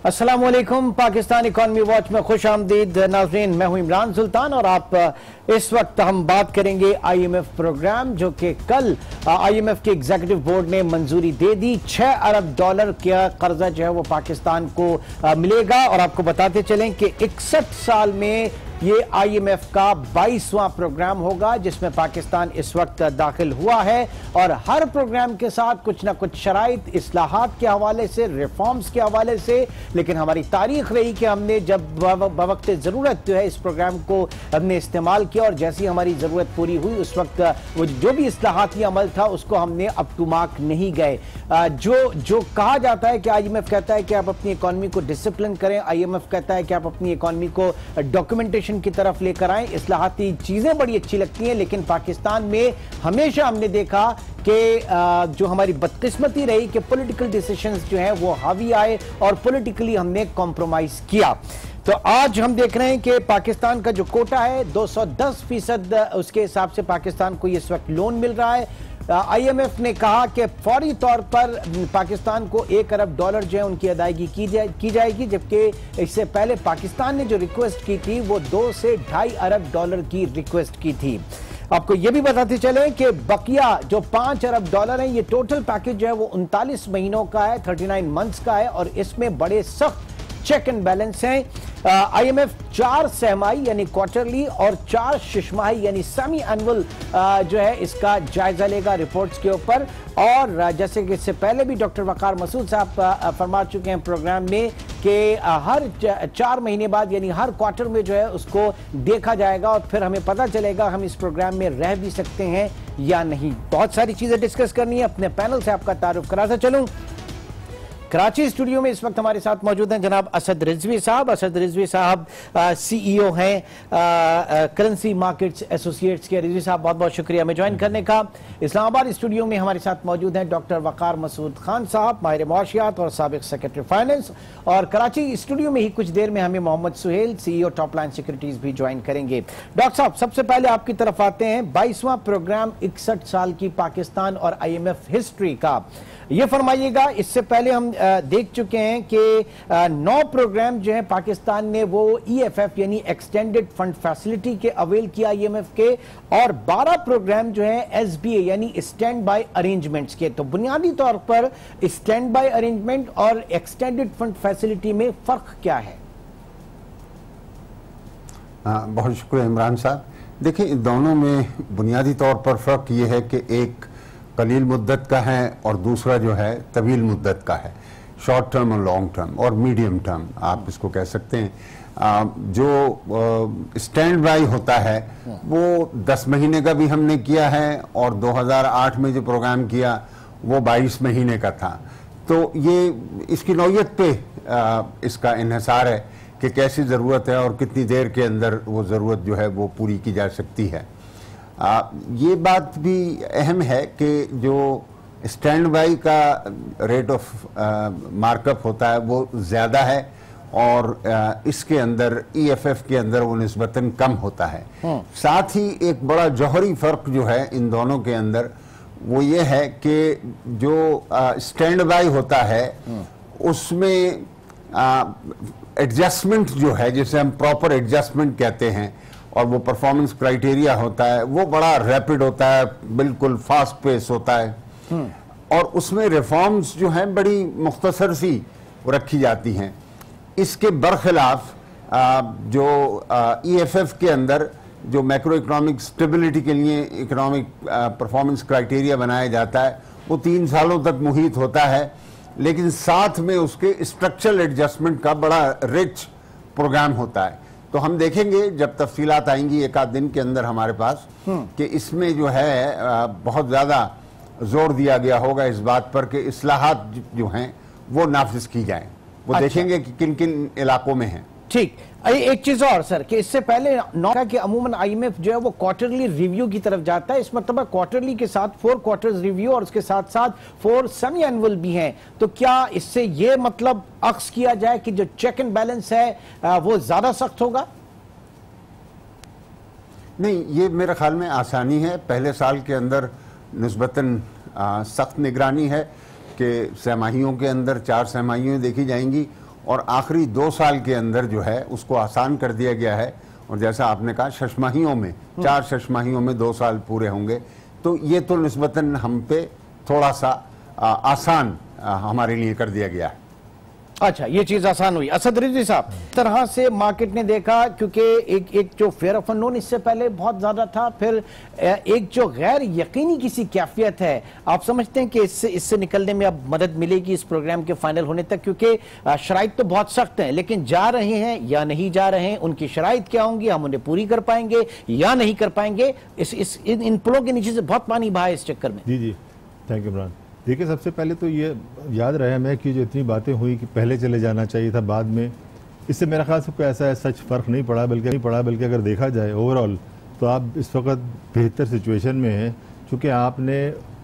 अस्सलामुअलैकुम। Pakistan economy watch में खुश आमदीद नाज़रीन, मैं हूं इमरान सुल्तान और आप इस वक्त हम बात करेंगे IMF प्रोग्राम, जो कि कल IMF के एग्जीक्यूटिव बोर्ड ने मंजूरी दे दी। $6 अरब का कर्जा जो है वो पाकिस्तान को मिलेगा। और आपको बताते चलें कि 61 साल में ये IMF का 22वां प्रोग्राम होगा जिसमें पाकिस्तान इस वक्त दाखिल हुआ है। और हर प्रोग्राम के साथ कुछ ना कुछ शराइत, इस्लाहात के हवाले से, रिफॉर्म्स के हवाले से, लेकिन हमारी तारीख रही कि हमने जब बवक्त ज़रूरत जो है इस प्रोग्राम को हमने इस्तेमाल किया और जैसी हमारी ज़रूरत पूरी हुई उस वक्त वो जो भी इस्लाहाती अमल था उसको हमने अप टू मार्क नहीं गए। जो कहा जाता है कि IMF कहता है कि आप अपनी इकॉनमी को डिसिप्लिन करें, IMF कहता है कि आप अपनी इकॉनमी को डॉक्यूमेंटेशन की तरफ लेकर आएं, इस्लाहाती चीजें बड़ी अच्छी लगती हैं, लेकिन पाकिस्तान में हमेशा हमने देखा कि जो हमारी बदकिस्मती रही कि पॉलिटिकल डिसीजंस जो हैं वो हावी आए और पॉलिटिकली हमने कॉम्प्रोमाइज किया। तो आज हम देख रहे हैं कि पाकिस्तान का जो कोटा है 210%, उसके हिसाब से पाकिस्तान को इस वक्त लोन मिल रहा है। IMF ने कहा कि फौरी तौर पर पाकिस्तान को $1 अरब जो है उनकी अदायगी की जाएगी, जबकि इससे पहले पाकिस्तान ने जो रिक्वेस्ट की थी वो $2 से $2.5 अरब की रिक्वेस्ट की थी। आपको यह भी बताते चले कि बकिया जो $5 अरब है, ये टोटल पैकेज जो है वो 39 महीनों का है, 39 मंथ्स का है और इसमें बड़े सख्त चेक एंड बैलेंस हैं। IMF 4 सहमाही यानी क्वार्टरली और 4 शिशमाही यानी सेमी एनुअल जो है इसका जायजा लेगा रिपोर्ट्स के ऊपर। और जैसे कि इससे पहले भी डॉक्टर वकार मसूद साहब फरमा चुके हैं प्रोग्राम में कि हर 4 महीने बाद यानी हर क्वार्टर में जो है उसको देखा जाएगा और फिर हमें पता चलेगा हम इस प्रोग्राम में रह भी सकते हैं या नहीं। बहुत सारी चीजें डिस्कस करनी है। अपने पैनल से आपका तारुफ कराता चलूं। कराची स्टूडियो में इस वक्त हमारे साथ मौजूद हैं जनाब असद रिजवी साहब। असद रिजवी साहब CEO हैं करेंसी मार्केट्स एसोसिएट्स के। रिजवी साहब बहुत बहुत शुक्रिया हमें ज्वाइन करने का। इस्लामाबाद स्टूडियो में हमारे साथ मौजूद हैं डॉक्टर वकार मसूद खान साहब, माहिर मुआशियात और साबिक सेक्रेटरी फाइनेंस। और कराची स्टूडियो में ही कुछ देर में हमें Mohammad Suhail CEO top line securities भी ज्वाइन करेंगे। डॉक्टर साहब, सबसे पहले आपकी तरफ आते हैं। 22वां प्रोग्राम 61 साल की पाकिस्तान और IMF हिस्ट्री का, ये फरमाइएगा। इससे पहले हम देख चुके हैं कि 9 प्रोग्राम जो है पाकिस्तान ने वो EFF यानी एक्सटेंडेड फंड फैसिलिटी के अवेल किया IMF के, और 12 प्रोग्राम जो है SBA यानी स्टैंड बाय अरेंजमेंट्स के। तो बुनियादी तौर पर स्टैंड बाय अरेंजमेंट और एक्सटेंडेड फंड फैसिलिटी में फर्क क्या है? बहुत शुक्रिया इमरान साहब। देखिए, इन दोनों में बुनियादी तौर पर फर्क ये है कि एक कलील मुद्दत का है और दूसरा जो है तवील मुद्दत का है, शॉर्ट टर्म और लॉन्ग टर्म और मीडियम टर्म आप इसको कह सकते हैं। जो स्टैंड बाई होता है वो 10 महीने का भी हमने किया है और 2008 में जो प्रोग्राम किया वो 22 महीने का था। तो ये इसकी नौयत पे इसका इन्हिसार है कि कैसी ज़रूरत है और कितनी देर के अंदर वो ज़रूरत जो है वो पूरी की जा सकती है। ये बात भी अहम है कि जो स्टैंड बाई का रेट ऑफ मार्कअप होता है वो ज़्यादा है और इसके अंदर EFF के अंदर वो निस्बतन कम होता है। साथ ही एक बड़ा जौहरी फ़र्क जो है इन दोनों के अंदर वो ये है कि जो स्टैंड बाई होता है उसमें एडजस्टमेंट जो है, जिसे हम प्रॉपर एडजस्टमेंट कहते हैं, और वो परफॉर्मेंस क्राइटेरिया होता है वो बड़ा रैपिड होता है, बिल्कुल फास्ट पेस होता है और उसमें रिफॉर्म्स जो हैं बड़ी मुख्तसर सी रखी जाती हैं। इसके बरखिलाफ जो EFF के अंदर जो मैक्रो इकोनॉमिक स्टेबिलिटी के लिए इकोनॉमिक परफॉर्मेंस क्राइटेरिया बनाया जाता है वो 3 सालों तक मुहित होता है, लेकिन साथ में उसके स्ट्रक्चरल एडजस्टमेंट का बड़ा रिच प्रोग्राम होता है। तो हम देखेंगे जब तफसीलात आएंगी एक आध दिन के अंदर हमारे पास कि इसमें जो है बहुत ज़्यादा जोर दिया गया होगा इस बात पर कि इस्लाहात जो हैं वो नाफिज की जाएं। वो देखेंगे कि किन किन इलाकों में हैं। ठीक। एक चीज और सर कि इससे पहले कि अमूमन IMF जो है वो क्वार्टरली रिव्यू की तरफ जाता है। इस मतलब क्वार्टरली के साथ 4 क्वार्टर्स रिव्यू और उसके साथ साथ 4 सेमी एनुअल भी हैं। तो क्या इससे ये मतलब अक्स किया जाए कि जो चेक एंड बैलेंस है वो ज्यादा सख्त होगा? नहीं, ये मेरे ख्याल में आसानी है। पहले साल के अंदर निस्बतन सख्त निगरानी है कि सहमाहियों के अंदर 4 सहमाहियाँ देखी जाएंगी और आखिरी 2 साल के अंदर जो है उसको आसान कर दिया गया है। और जैसा आपने कहा, शशमाहियों में 4 शशमाहियों में 2 साल पूरे होंगे, तो ये तो निस्बतन हम पे थोड़ा सा आसान हमारे लिए कर दिया गया है। अच्छा, ये चीज आसान हुई। असद रिजवी साहब, तरह से मार्केट ने देखा, क्योंकि एक जो फेयर ऑफ अननोन इससे पहले बहुत ज्यादा था, फिर एक जो गैर यकीनी किसी कैफियत है, आप समझते हैं कि इससे निकलने में अब मदद मिलेगी इस प्रोग्राम के फाइनल होने तक? क्योंकि शराइत तो बहुत सख्त हैं, लेकिन जा रहे हैं या नहीं जा रहे हैं, उनकी शराइत क्या होंगी, हम उन्हें पूरी कर पाएंगे या नहीं कर पाएंगे? इन पुलों के नीचे से बहुत पानी बहा है इस चक्कर में। जी जी, थैंक यू इमरान। देखिए, सबसे पहले तो ये याद रहे हमें कि जो इतनी बातें हुई कि पहले चले जाना चाहिए था बाद में, इससे मेरा ख्याल से कोई ऐसा है सच फ़र्क नहीं पड़ा, बल्कि अगर देखा जाए ओवरऑल तो आप इस वक्त बेहतर सिचुएशन में हैं, क्योंकि आपने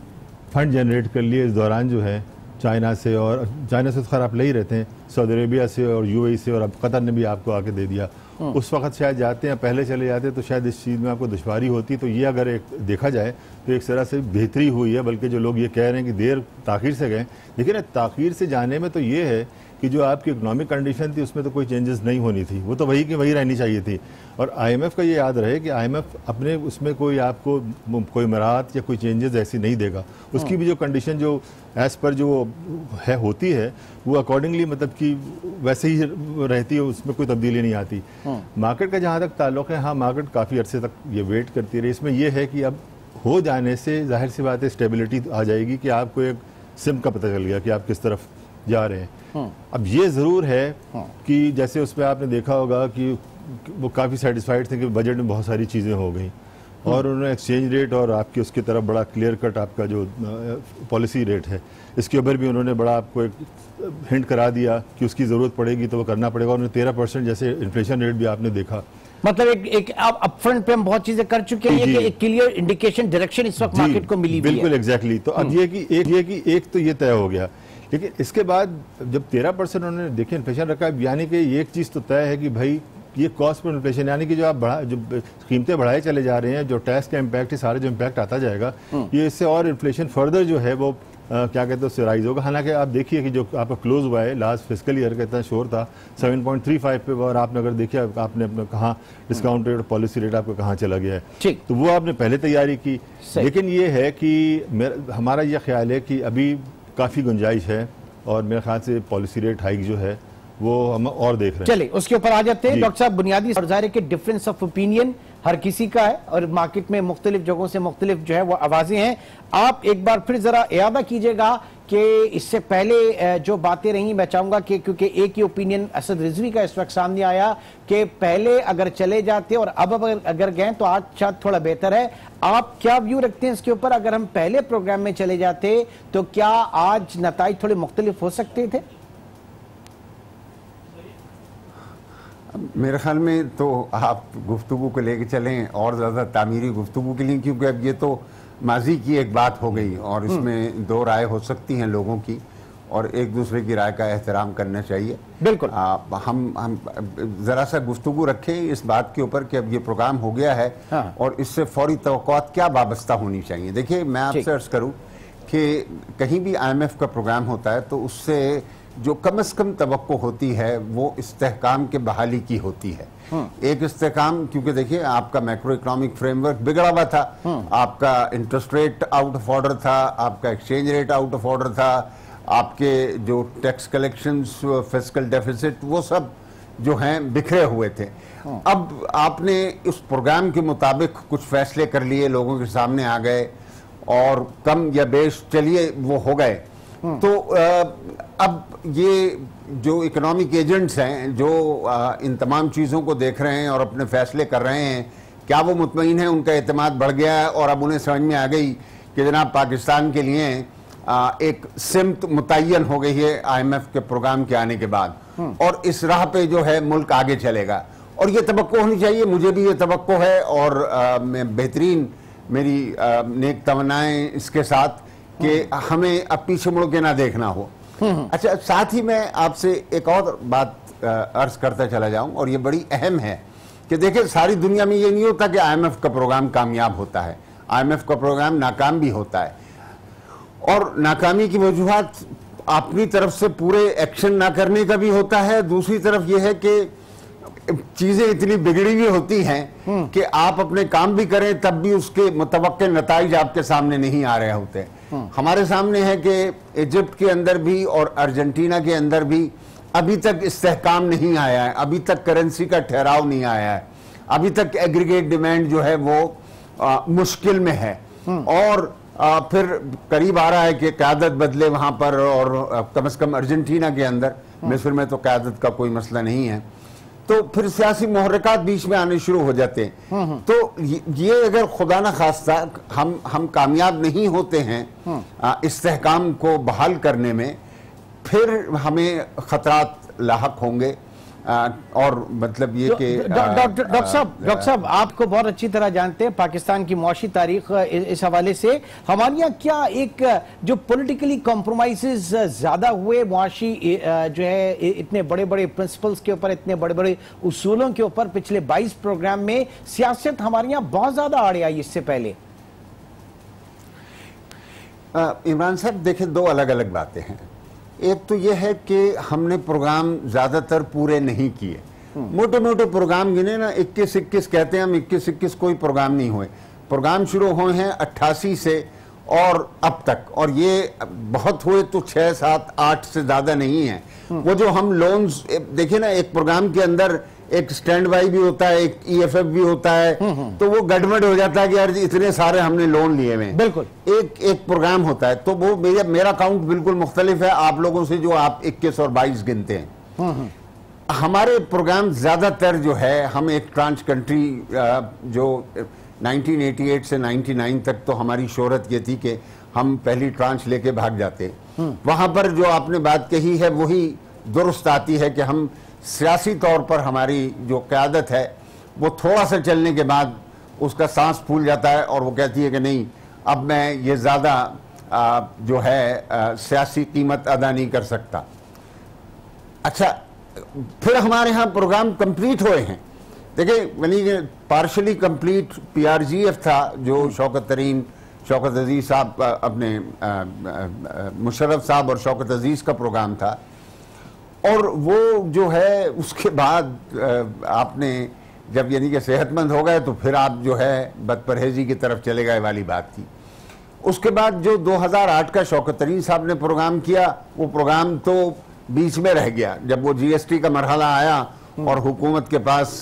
फ़ंड जनरेट कर लिए इस दौरान जो है चाइना से, और चाइना से तो खैर आप ले ही रहते हैं, सऊदी अरेबिया से और यूएई से, और अब कतर ने भी आपको आके दे दिया। उस वक्त शायद जाते हैं, पहले चले जाते तो शायद इस चीज़ में आपको दुश्वारी होती। तो ये अगर एक देखा जाए तो एक तरह से बेहतरी हुई है, बल्कि जो लोग ये कह रहे हैं कि देर ताख़ीर से गए, लेकिन ताख़ीर से जाने में तो ये है कि जो आपकी इकोनॉमिक कंडीशन थी उसमें तो कोई चेंजेस नहीं होनी थी, वो तो वही की वही रहनी चाहिए थी। और IMF का ये याद रहे कि IMF अपने उसमें कोई आपको कोई मराहत या कोई चेंजेस ऐसी नहीं देगा, उसकी भी जो कंडीशन जो एज़ पर जो है होती है वो अकॉर्डिंगली मतलब कि वैसे ही रहती है, उसमें कोई तब्दीली नहीं आती। मार्केट का जहाँ तक ताल्लुक़ है, हाँ मार्केट काफ़ी अरसे तक ये वेट करती रही। इसमें यह है कि अब हो जाने से जाहिर सी बात है स्टेबिलिटी आ जाएगी कि आपको एक सिम का पता चल गया कि आप किस तरफ जा रहे हैं। अब ये ज़रूर है कि जैसे उसमें आपने देखा होगा कि वो काफ़ी सेटिस्फाइड थे कि बजट में बहुत सारी चीज़ें हो गई, और उन्होंने एक्सचेंज रेट और आपकी उसकी तरफ बड़ा क्लियर कट आपका जो पॉलिसी रेट है इसके ऊपर भी उन्होंने बड़ा आपको एक हिंट करा दिया कि उसकी ज़रूरत पड़ेगी तो वो करना पड़ेगा। उन्होंने 13% जैसे इन्फ्लेशन रेट भी आपने देखा, मतलब एक आप अपफ्रंट पे हम बहुत चीजें कर चुके हैं, कि एक क्लियर इंडिकेशन डायरेक्शन इस वक्त मार्केट को मिली हुई है। बिल्कुल एग्जैक्टली। तो अब ये कि एक तो ये तय हो गया, लेकिन इसके बाद जब 13% उन्होंने देखिए इन्फ्लेशन रखा, यानी कि एक चीज़ तो तय है कि भाई ये कॉस्ट पर इन्फ्लेशन, यानी कि जो कीमतें बढ़ाए चले जा रहे हैं, जो टैक्स का इम्पैक्ट है, सारे जो इम्पैक्ट आता जाएगा, ये इससे और इन्फ्लेशन फर्दर जो है वो क्या कहते हैं उससे राइज होगा। हालांकि आप देखिए कि जो आपका क्लोज हुआ है लास्ट फिस्कल ईयर का इतना शोर था 7.35 पे, और आपने अगर देखिए आपने अपना कहाँ डिस्काउंट रेट पॉलिसी रेट आपका कहाँ चला गया है, तो वो आपने पहले तैयारी की। लेकिन ये है कि हमारा ये ख्याल है कि अभी काफ़ी गुंजाइश है, और मेरे ख्याल से पॉलिसी रेट हाइक जो है वो हम और देख रहे हैं। चलिए उसके ऊपर आ जाते हैं डॉक्टर साहब। बुनियादी ज़ाहिर है कि डिफरेंस ऑफ ओपिनियन हर किसी का है, और मार्केट में मुख्तलिफ जगहों से मुख्तलिफ जो है वो आवाजें हैं। आप एक बार फिर जरा यादा कीजिएगा कि इससे पहले जो बातें रही, मैं चाहूंगा कि क्योंकि एक ही ओपिनियन असद रिजवी का इस वक्त सामने आया कि पहले अगर चले जाते और अब अगर गए तो आज शायद थोड़ा बेहतर है। आप क्या व्यू रखते हैं इसके ऊपर? अगर हम पहले प्रोग्राम में चले जाते तो क्या आज नताइज थोड़े मुख्तलिफ हो सकते थे? मेरे ख्याल में तो आप गुफ्तगू को लेके चलें और ज़्यादा तामीरी गुफ्तगू के लिए, क्योंकि अब ये तो माजी की एक बात हो गई और इसमें दो राय हो सकती हैं लोगों की, और एक दूसरे की राय का एहतराम करना चाहिए। बिल्कुल। हम ज़रा सा गुफ्तगू रखें इस बात के ऊपर कि अब ये प्रोग्राम हो गया है, हाँ। और इससे फौरी तवक्कुआत क्या वाबस्ता होनी चाहिए। देखिए, मैं आपसे अर्ज़ करूँ कि कहीं भी IMF का प्रोग्राम होता है तो उससे जो कम से कम तवक्को होती है वो इस्तेहकाम के बहाली की होती है। एक इस्तेहकाम, क्योंकि देखिए आपका मैक्रो इकोनॉमिक फ्रेमवर्क बिगड़ा हुआ था, आपका interest rate out of order था, आपका exchange rate out of order था, आपके जो टैक्स कलेक्शंस, फिस्कल डेफिसिट, वो सब जो हैं बिखरे हुए थे। अब आपने उस प्रोग्राम के मुताबिक कुछ फैसले कर लिए, लोगों के सामने आ गए, और कम या बेश चलिए वो हो गए। तो अब ये जो इकोनॉमिक एजेंट्स हैं जो इन तमाम चीज़ों को देख रहे हैं और अपने फैसले कर रहे हैं, क्या वो मुतमईन हैं? उनका एतमाद बढ़ गया है और अब उन्हें समझ में आ गई कि जनाब पाकिस्तान के लिए एक सिमत मुतय्यन हो गई है IMF के प्रोग्राम के आने के बाद, और इस राह पे जो है मुल्क आगे चलेगा। और ये तवक्को होनी चाहिए, मुझे भी ये तवक्को है, और मैं बेहतरीन मेरी नेक तमन्नाएं इसके साथ कि हमें अब पीछे मुड़ के ना देखना हो। अच्छा, साथ ही मैं आपसे एक और बात अर्ज करता चला जाऊं, और ये बड़ी अहम है कि देखिए सारी दुनिया में ये नहीं होता कि IMF का प्रोग्राम कामयाब होता है, IMF का प्रोग्राम नाकाम भी होता है, और नाकामी की वजूहात अपनी तरफ से पूरे एक्शन ना करने का भी होता है, दूसरी तरफ यह है कि चीजें इतनी बिगड़ी हुई होती हैं कि आप अपने काम भी करें तब भी उसके मुतवक्के नताइज आपके सामने नहीं आ रहे होते। हमारे सामने है कि इजिप्ट के अंदर भी और अर्जेंटीना के अंदर भी अभी तक इस्तेहकाम नहीं आया है, अभी तक करेंसी का ठहराव नहीं आया है, अभी तक एग्रीगेट डिमांड जो है वो मुश्किल में है। और फिर करीब आ रहा है कि क़यादत बदले वहां पर, और कम से कम अर्जेंटीना के अंदर, मिस्र में तो क़यादत का कोई मसला नहीं है, तो फिर सियासी मुहर्रिकात बीच में आने शुरू हो जाते हैं। तो ये अगर खुदा न खास्ता हम कामयाब नहीं होते हैं इस्तेहकाम को बहाल करने में, फिर हमें खतरात लाहक होंगे। और मतलब ये कि डॉक्टर साहब आपको बहुत अच्छी तरह जानते हैं पाकिस्तान की मुआशी तारीख, इस हवाले से हमारे यहाँ क्या एक जो पॉलिटिकली कॉम्प्रोमाइजेस ज्यादा हुए मुआशी जो है इतने बड़े बड़े प्रिंसिपल्स के ऊपर, इतने बड़े बड़े उसूलों के ऊपर पिछले 22 प्रोग्राम में सियासत हमारे यहाँ बहुत ज्यादा आड़े आई इससे पहले? इमरान साहब देखें, दो अलग अलग बातें हैं। एक तो यह है कि हमने प्रोग्राम ज्यादातर पूरे नहीं किए, मोटे मोटे प्रोग्राम गिने ना, 21 कहते हैं हम, 21 कोई प्रोग्राम नहीं हुए। प्रोग्राम शुरू हुए हैं 88 से और अब तक, और ये बहुत हुए तो 6, 7, 8 से ज्यादा नहीं है। वो जो हम लोन्स देखिए ना, एक प्रोग्राम के अंदर एक स्टैंड बाई भी होता है, एक EFF भी होता है, तो वो गड़बड़ हो जाता है कि यार इतने सारे हमने लोन लिए हुए। बिल्कुल एक प्रोग्राम होता है, तो वो मेरा काउंट बिल्कुल मुख्तलिफ है आप लोगों से जो आप 21 और 22 गिनते हैं। हमारे प्रोग्राम ज्यादातर जो है, हम एक ट्रांस कंट्री जो 1988 से 99 तक तो हमारी शोहरत ये थी कि हम पहली ट्रांच लेके भाग जाते। वहां पर जो आपने बात कही है वही दुरुस्त आती है कि हम सियासी तौर पर हमारी जो क़यादत है वो थोड़ा सा चलने के बाद उसका सांस फूल जाता है और वो कहती है कि नहीं, अब मैं ये ज़्यादा जो है सियासी कीमत अदा नहीं कर सकता। अच्छा, फिर हमारे यहाँ प्रोग्राम कंप्लीट हुए हैं। देखिए, यानी पार्शली कंप्लीट PRGF था जो शौकत अजीज साहब, अपने मुशर्रफ साहब और शौकत अजीज का प्रोग्राम था, और वो जो है उसके बाद आपने जब यानी कि सेहतमंद हो गए तो फिर आप जो है बदपरहेजी की तरफ चले गए वाली बात थी। उसके बाद जो 2008 का शौकत तरीन साहब ने प्रोग्राम किया, वो प्रोग्राम तो बीच में रह गया जब वो GST का मरहला आया और हुकूमत के पास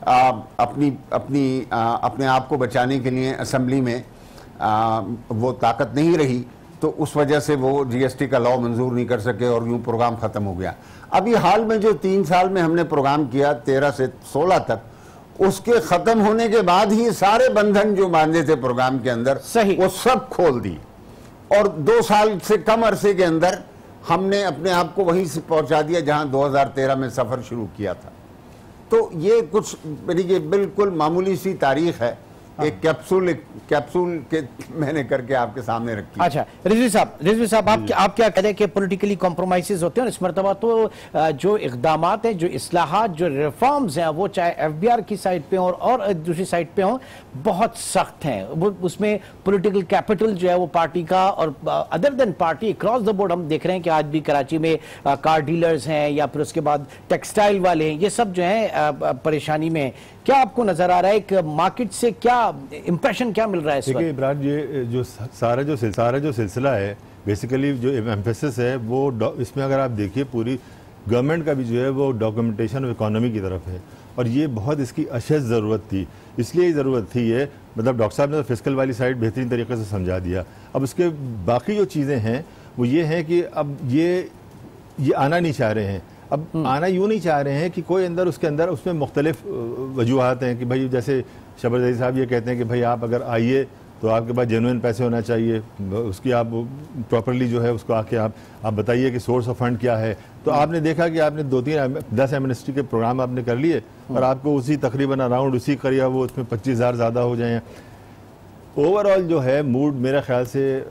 अपने आप को बचाने के लिए असम्बली में वो ताकत नहीं रही, तो उस वजह से वो GST का लॉ मंजूर नहीं कर सके और यूं प्रोग्राम खत्म हो गया। अभी हाल में जो 3 साल में हमने प्रोग्राम किया 13 से 16 तक, उसके खत्म होने के बाद ही सारे बंधन जो बांधे थे प्रोग्राम के अंदर सही, वो सब खोल दी, और 2 साल से कम अरसे के अंदर हमने अपने आप को वहीं से पहुंचा दिया जहां 2013 में सफर शुरू किया था। तो ये कुछ मेरी बिल्कुल मामूली सी तारीख है, एक कैप्सूल के मैंने करके आपके सामने रखी। अच्छा, रिजवी साहब आप क्या कह रहे हैं कि पॉलिटिकली कॉम्प्रोमाइजेस होते हैं, और इस मरतबा तो जो इक़दामात हैं, जो इस्लाहात, जो रिफॉर्म्स हैं, वो चाहे FBR की साइड पे हों और दूसरी साइड पे हों, बहुत सख्त हैं। वो उसमें पॉलिटिकल कैपिटल जो है वो पार्टी का, और other than party across the board हम देख रहे हैं कि आज भी कराची में कार डीलर्स हैं या फिर उसके बाद टेक्सटाइल वाले हैं, ये सब जो है परेशानी में। क्या आपको नजर आ रहा है कि मार्केट से क्या इंप्रेशन क्या मिल रहा है इस वक्त? देखिए इमरान, ये जो सारा जो सिलसिला है, बेसिकली जो एम्फेसिस है वो इसमें अगर आप देखिए पूरी गवर्नमेंट का भी जो है वो डॉक्यूमेंटेशन ऑफ इकोनॉमी की तरफ है, और ये बहुत इसकी अशद ज़रूरत थी। इसलिए ज़रूरत थी ये, मतलब डॉक्टर साहब ने तो फिस्कल वाली साइड बेहतरीन तरीके से समझा दिया। अब उसके बाकी जो चीज़ें हैं वो ये हैं कि अब ये आना नहीं चाह रहे हैं। अब आना यूँ नहीं चाह रहे हैं कि कोई अंदर उसके अंदर उसमें मुख्तलिफ वजूहात हैं कि भाई, जैसे शबरदई साहब ये कहते हैं कि भाई आप अगर आइए तो आपके पास जेन्युइन पैसे होना चाहिए, उसकी आप प्रॉपरली जो है उसको आके आप बताइए कि सोर्स ऑफ फंड क्या है। तो आपने देखा कि आपने 2-3-10 एमनेस्टी के प्रोग्राम आपने कर लिए और आपको उसी तकरीबन अराउंड उसी करिए वो उसमें 25,000 ज़्यादा हो जाए। ओवरऑल जो है मूड मेरे ख्याल से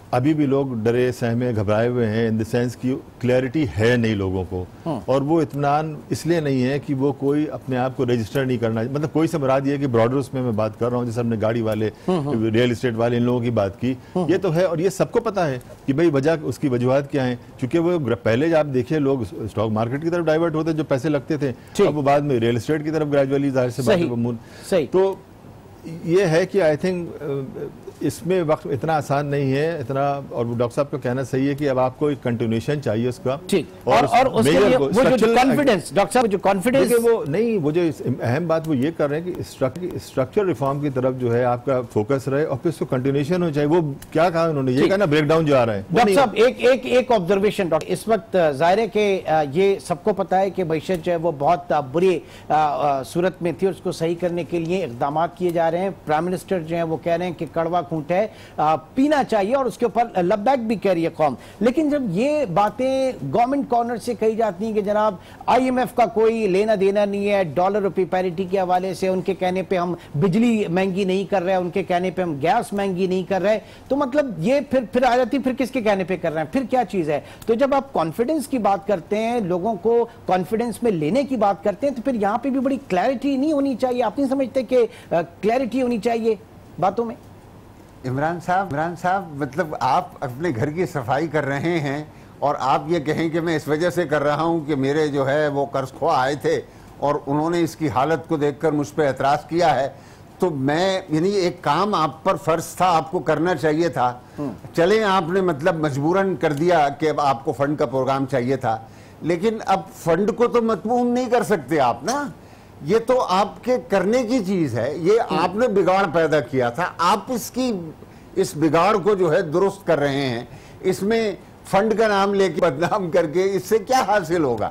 अभी भी लोग डरे सहमे घबराए हुए हैं, इन द सेंस की क्लैरिटी है नहीं लोगों को। और वो इत्मीनान इसलिए नहीं है कि वो कोई अपने आप को रजिस्टर नहीं करना, मतलब कोई से मुराद ये है कि ब्रॉडर उसमें मैं बात कर रहा हूँ, जैसे हमने गाड़ी वाले, रियल एस्टेट वाले, इन लोगों की बात की, ये तो है और ये सबको पता है कि भाई वजह, उसकी वजूहत क्या है। क्योंकि वो पहले आप देखिए लोग स्टॉक मार्केट की तरफ डाइवर्ट होते, जो पैसे लगते थे, अब वो बाद में रियल एस्टेट की तरफ ग्रेजुअली जाहिर से बात है। तो ये है कि आई थिंक इसमें वक्त इतना आसान नहीं है इतना, और डॉक्टर साहब का कहना सही है कि अब आपको एक कंटिन्यूएशन चाहिए उसका। ठीक, और उसके लिए वो जो कॉन्फिडेंस, डॉक्टर साहब जो कॉन्फिडेंस, वो नहीं, वो जो अहम बात वो ये कर रहे हैं कि स्ट्रक्चर रिफॉर्म की तरफ जो है आपका फोकस रहे और फिर उसको कंटिन्यूएशन हो जाए। वो क्या कहा उन्होंने, ये कहा ना ब्रेकडाउन जो आ रहा है। डॉक्टर साहब एक ऑब्जर्वेशन, डॉक्टर, इस वक्त जाहिर है कि ये सबको पता है कि मैशत जो है वो बहुत बुरी सूरत में थी, उसको सही करने के लिए इकदाम किए जा रहे हैं। प्राइम मिनिस्टर जो है वो कह रहे हैं कि कड़वा खूंट है, पीना चाहिए, और उसके ऊपर लबैक भी कह रही है कौम। लेकिन जब ये बातें गवर्नमेंट कॉर्नर से कही जाती हैं कि जनाब आईएमएफ का कोई लेना देना नहीं है, डॉलर रुपये पैरिटी के हवाले से, उनके कहने पे हम बिजली महंगी नहीं कर रहे हैं, उनके कहने पे हम गैस महंगी नहीं कर रहे, तो मतलब ये फिर आ जाती, फिर किसके कहने पे कर रहे हैं, फिर क्या चीज है। तो जब आप कॉन्फिडेंस की बात करते हैं, लोगों को कॉन्फिडेंस में लेने की बात करते हैं, तो फिर यहां पर भी बड़ी क्लैरिटी नहीं होनी चाहिए? आप नहीं समझते कि क्लैरिटी होनी चाहिए बातों में? इमरान साहब मतलब आप अपने घर की सफाई कर रहे हैं और आप ये कहें कि मैं इस वजह से कर रहा हूं कि मेरे जो है वो कर्जख्वाह आए थे और उन्होंने इसकी हालत को देखकर मुझ पर एतराज़ किया है, तो मैं, यानी एक काम आप पर फर्ज था, आपको करना चाहिए था। चले आपने मतलब मजबूरन कर दिया कि अब आपको फंड का प्रोग्राम चाहिए था, लेकिन अब फंड को तो मतमून नहीं कर सकते आप ना। ये तो आपके करने की चीज है, ये आपने बिगाड़ पैदा किया था, आप इस बिगाड़ को जो है दुरुस्त कर रहे हैं। इसमें फंड का नाम लेके बदनाम करके इससे क्या हासिल होगा?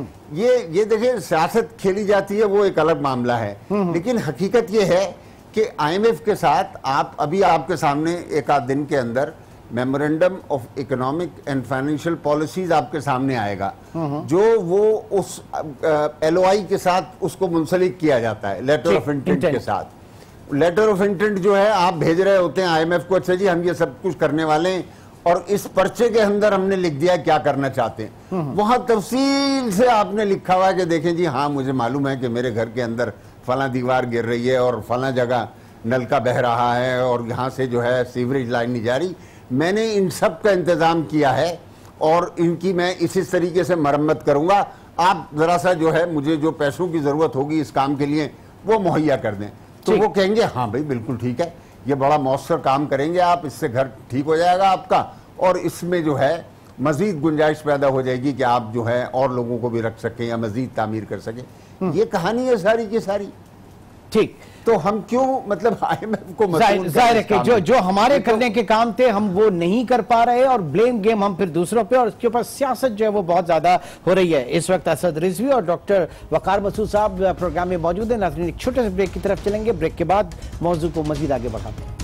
ये देखिए, सियासत खेली जाती है, वो एक अलग मामला है, लेकिन हकीकत ये है कि आईएमएफ के साथ आप अभी आपके सामने एक आध दिन के अंदर memorandum of economic and financial policies आपके सामने आएगा, जो वो उस एलओआई के साथ उसको मुंसलिक किया जाता है, लेटर ऑफ इंटेंट के साथ। लेटर ऑफ इंटेंट जो है आप भेज रहे होते हैं आईएमएफ को, अच्छा जी हम ये सब कुछ करने वाले हैं और इस पर्चे के अंदर हमने लिख दिया क्या करना चाहते हैं। वहां तफसील से आपने लिखा हुआ है कि देखें जी हाँ मुझे मालूम है कि मेरे घर के अंदर फला दीवार गिर रही है और फला जगह नलका बह रहा है और यहाँ से जो है सीवरेज लाइन नहीं जा रही, मैंने इन सब का इंतजाम किया है और इनकी मैं इसी तरीके से मरम्मत करूंगा, आप जरा सा जो है मुझे जो पैसों की जरूरत होगी इस काम के लिए वो मुहैया कर दें। तो वो कहेंगे हाँ भाई बिल्कुल ठीक है, ये बड़ा मौसर काम करेंगे आप, इससे घर ठीक हो जाएगा आपका और इसमें जो है मजीद गुंजाइश पैदा हो जाएगी कि आप जो है और लोगों को भी रख सकें या मजीद तामीर कर सकें। ये कहानी है सारी की सारी। ठीक, तो हम क्यों मतलब आईएमएफ को जाहिर है कि जो हमारे करने के काम थे हम वो नहीं कर पा रहे और ब्लेम गेम हम फिर दूसरों पे और उसके ऊपर सियासत जो है वो बहुत ज्यादा हो रही है। इस वक्त असद रिजवी और डॉक्टर वकार मसूद साहब प्रोग्राम में मौजूद है। नाज़रीन एक छोटे से ब्रेक की तरफ चलेंगे, ब्रेक के बाद मौजू को मजीद आगे बढ़ाते हैं।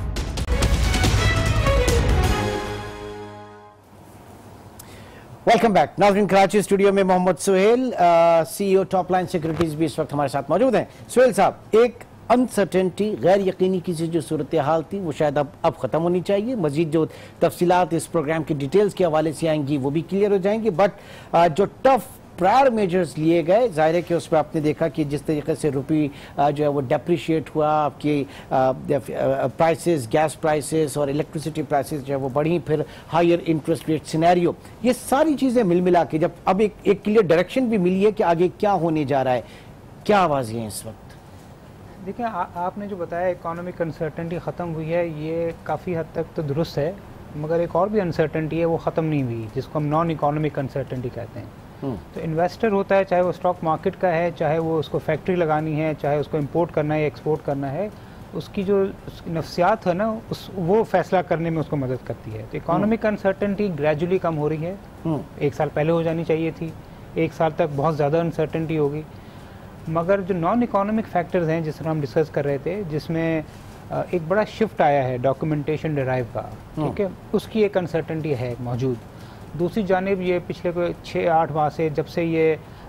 Welcome back. नाज़रीन कराची स्टूडियो में Mohammad Suhail CEO top line securities भी इस वक्त हमारे साथ मौजूद हैं। सुहेल साहब, एक अनसर्टेनिटी, गैर यकीनी की जो सूरत हाल थी वो शायद अब ख़त्म होनी चाहिए। मजीद जो तफसीलात इस प्रोग्राम की डिटेल्स के हवाले से आएंगी वो भी क्लियर हो जाएंगी, बट जो टफ प्रायर मेजर्स लिए गए, जाहिर है कि उस पर आपने देखा कि जिस तरीके से रुपी जो है वो डेप्रिशिएट हुआ, आपकी प्राइसेस, गैस प्राइसेस और इलेक्ट्रिसिटी प्राइसेस जो है वो बढ़ी, फिर हायर इंटरेस्ट रेट सिनेरियो, ये सारी चीज़ें मिल मिला के जब अब एक क्लियर डायरेक्शन भी मिली है कि आगे क्या होने जा रहा है, क्या आवाज़ें हैं इस वक्त? देखिए, आपने जो बताया इकोनॉमिक अनसर्टेनिटी ख़त्म हुई है, ये काफ़ी हद तक तो दुरुस्त है, मगर एक और भी अनसर्टेनिटी है वो ख़त्म नहीं हुई, जिसको हम नॉन इकोनॉमिक अनसर्टेनिटी कहते हैं। तो इन्वेस्टर होता है, चाहे वो स्टॉक मार्केट का है, चाहे वो उसको फैक्ट्री लगानी है, चाहे उसको इंपोर्ट करना है या एक्सपोर्ट करना है, उसकी जो नफ्सियात है ना वो फैसला करने में उसको मदद करती है। तो इकोनॉमिक अनसर्टेनिटी ग्रेजुअली कम हो रही है, एक साल पहले हो जानी चाहिए थी, एक साल तक बहुत ज़्यादा अनसर्टेनिटी होगी। मगर जो नॉन इकोनॉमिक फैक्टर्स हैं जिस तरह हम डिस्कस कर रहे थे, जिसमें एक बड़ा शिफ्ट आया है डॉक्यूमेंटेशन ड्राइव का, ठीक है, उसकी एक अनसर्टेनिटी है मौजूद। दूसरी जानिब ये पिछले कोई 6-8 माह से जब से ये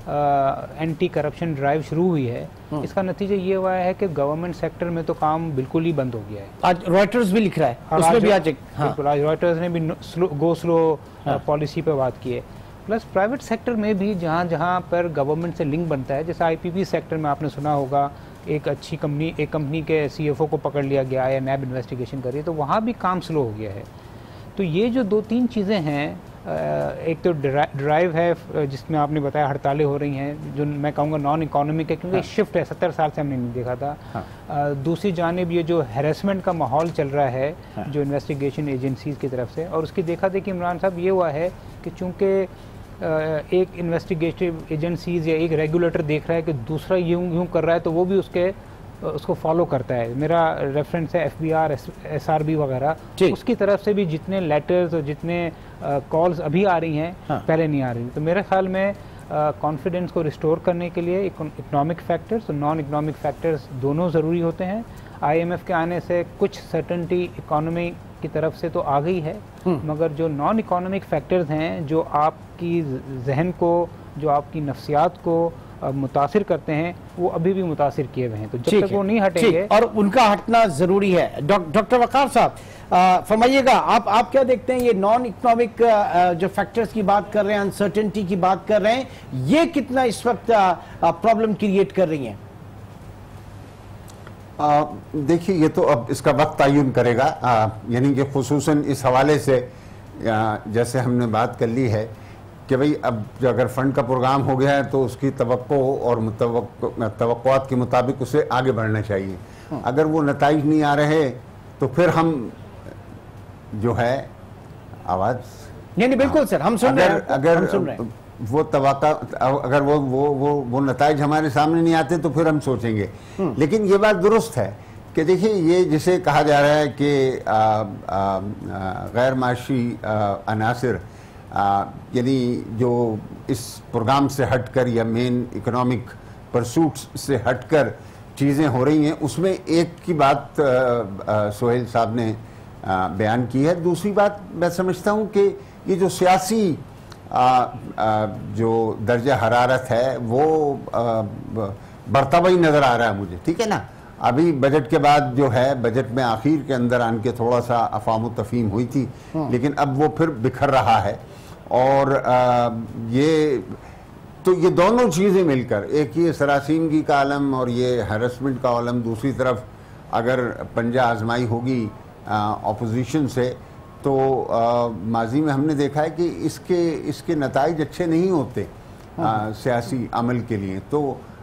एंटी करप्शन ड्राइव शुरू हुई है, इसका नतीजा ये हुआ है कि गवर्नमेंट सेक्टर में तो काम बिल्कुल ही बंद हो गया है। आज रॉयटर्स भी लिख रहा है, उसमें भी आज बिल्कुल आज रॉयटर्स ने भी गो स्लो पॉलिसी पे बात की है। प्लस प्राइवेट सेक्टर में भी जहाँ जहाँ पर गवर्नमेंट से लिंक बनता है, जैसे आईपीपी सेक्टर में आपने सुना होगा एक कंपनी के सीएफओ को पकड़ लिया गया या नैब इन्वेस्टिगेशन करी, तो वहाँ भी काम स्लो हो गया है। तो ये जो 2-3 चीज़ें हैं, एक तो ड्राइव है जिसमें आपने बताया हड़तालें हो रही हैं, जो मैं कहूँगा नॉन इकोनॉमिक है, क्योंकि शिफ्ट है, 70 साल से हमने नहीं देखा था। दूसरी जानिब ये जो हैरेसमेंट का माहौल चल रहा है जो इन्वेस्टिगेशन एजेंसीज की तरफ से, और उसकी देखा देखी इमरान साहब ये हुआ है कि चूँकि एक इन्वेस्टिगेटिव एजेंसीज या एक रेगुलेटर देख रहा है कि दूसरा यूं कर रहा है तो वो भी उसको फॉलो करता है। मेरा रेफरेंस है एफबीआर, एसआरबी वगैरह, उसकी तरफ से भी जितने लेटर्स और जितने कॉल्स अभी आ रही हैं पहले नहीं आ रही। तो मेरे ख्याल में कॉन्फिडेंस को रिस्टोर करने के लिए इकोनॉमिक फैक्टर्स और नॉन इकोनॉमिक फैक्टर्स दोनों ज़रूरी होते हैं। आईएमएफ के आने से कुछ सर्टेनिटी इकोनॉमी की तरफ से तो आ गई है, मगर जो नॉन इकोनॉमिक फैक्टर्स हैं जो आपकी जहन को, जो आपकी नफ्सियात को मुतासिर करते हैं, वो अभी भी मुतासिर किए हुए हैं। तो जब तक वो नहीं हटेंगे, और उनका हटना जरूरी है। डॉक्टर वकार साहब फरमाइएगा, आप क्या देखते हैं, ये नॉन इकोनॉमिक जो फैक्टर्स की बात कर रहे हैं, अनसर्टेनिटी की बात कर रहे हैं, ये कितना इस वक्त प्रॉब्लम क्रिएट कर रही हैं? देखिए, ये तो अब इसका वक्त तयन करेगा, यानी कि खुसूसन इस हवाले से जैसे हमने बात कर ली है कि भाई अब अगर फंड का प्रोग्राम हो गया है तो उसकी तवक्को और तवक्कुआत के मुताबिक उसे आगे बढ़ना चाहिए। अगर वो नताइज नहीं आ रहे तो फिर हम जो है आवाज़ नहीं बिल्कुल सर, हम सुन रहे हैं, अगर वो तवक्का, अगर वो नताइज हमारे सामने नहीं आते तो फिर हम सोचेंगे। लेकिन ये बात दुरुस्त है कि देखिए, ये जिसे कहा जा रहा है कि गैर माशी अनासिर, यानी जो इस प्रोग्राम से हटकर या मेन इकोनॉमिक परसूट्स से हटकर चीज़ें हो रही हैं, उसमें एक की बात सोहेल साहब ने बयान की है। दूसरी बात मैं समझता हूँ कि ये जो सियासी जो दर्जा हरारत है वो बढ़ता हुआ ही नज़र आ रहा है मुझे, ठीक है ना। अभी बजट के बाद जो है, बजट में आखिर के अंदर आन के थोड़ा सा अफाम तफहीम हुई थी, लेकिन अब वो फिर बिखर रहा है। और ये दोनों चीज़ें मिलकर, एक ये सरासीमगी का आलम और ये हैरेसमेंट का आलम, दूसरी तरफ अगर पंजा आजमाई होगी अपोजिशन से, तो माजी में हमने देखा है कि इसके नताइज अच्छे नहीं होते सियासी अमल के लिए। तो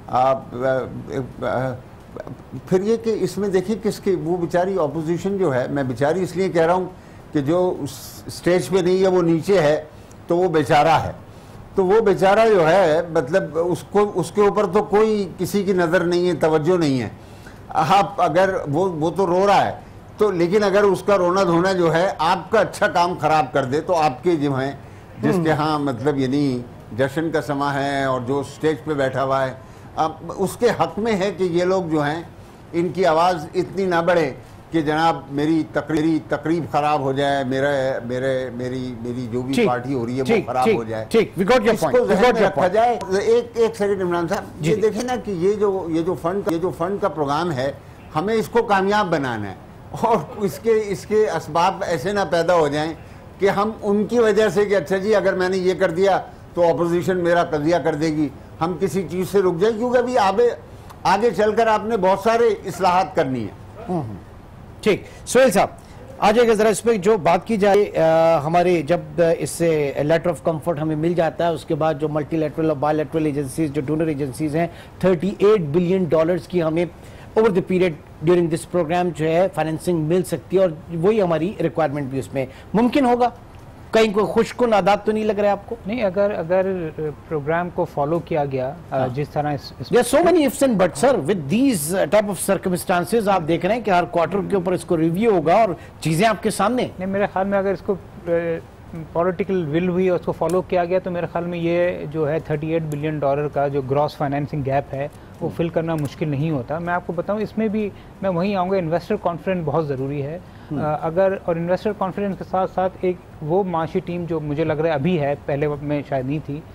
फिर ये कि इसमें देखिए किसके, वो बेचारी अपोजिशन जो है, मैं बेचारी इसलिए कह रहा हूँ कि जो स्टेज पे नहीं है वो नीचे है, तो वो बेचारा है। तो वो बेचारा जो है, मतलब उसके ऊपर तो कोई किसी की नज़र नहीं है, तवज्जो नहीं है। आप अगर वो तो रो रहा है, तो लेकिन अगर उसका रोना धोना जो है आपका अच्छा काम खराब कर दे, तो आपके जो हैं जिसके यहाँ मतलब यानी जश्न का समा है और जो स्टेज पे बैठा हुआ है, अब उसके हक में है कि ये लोग जो हैं इनकी आवाज़ इतनी ना बढ़े कि जनाब मेरी तकरीब खराब हो जाए, मेरी जो भी पार्टी हो रही है वो खराब हो जाए। इसको ज़हन में रखा जाए। एक सेकंड इमरान साहब, ये देखें ना कि ये जो फंड का प्रोग्राम है, हमें इसको कामयाब बनाना है, और इसके असबाब ऐसे ना पैदा हो जाएं कि हम उनकी वजह से कि अच्छा जी अगर मैंने ये कर दिया तो अपोजिशन मेरा कब्जा कर देगी, हम किसी चीज़ से रुक जाए, क्योंकि अभी आगे चलकर आपने बहुत सारे इस्लाहात करनी है। ठीक, सोहेल साहब आ जाएगा जरा इस पर जो बात की जाए। हमारे जब इससे लेटर ऑफ कंफर्ट हमें मिल जाता है, उसके बाद जो मल्टीलेटरल और बायलैटरल एजेंसीज, जो डोनर एजेंसीज हैं, $38 बिलियन की हमें over the period during this programme जो है फाइनेंसिंग मिल सकती है, और वही हमारी रिक्वायरमेंट भी उसमें मुमकिन होगा। कहीं कोई खुशकुन आदात तो नहीं लग रहा है आपको? नहीं, अगर प्रोग्राम को फॉलो किया गया जिस तरह There are so many ifs and buts, sir. With these type of circumstances, आप देख रहे हैं कि हर क्वार्टर के ऊपर इसको रिव्यू होगा और चीजें आपके सामने। नहीं, मेरे ख्याल में अगर इसको पॉलिटिकल विल हुई और उसको फॉलो किया गया, तो मेरे ख्याल में ये जो है $38 बिलियन का जो ग्रॉस फाइनेंसिंग गैप है वो फिल करना मुश्किल नहीं होता। मैं आपको बताऊं, इसमें भी मैं वहीं आऊँगा, इन्वेस्टर कॉन्फिडेंस बहुत ज़रूरी है। अगर और इन्वेस्टर कॉन्फिडेंस के साथ साथ एक वो माशी टीम जो मुझे लग रहा है अभी है, पहले में शायद नहीं थी,